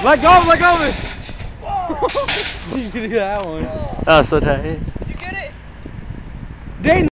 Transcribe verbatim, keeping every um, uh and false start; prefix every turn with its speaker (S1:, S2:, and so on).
S1: Let go, let go of it! You can do that one.
S2: That was so tight.
S3: Did you get it?
S1: Dang.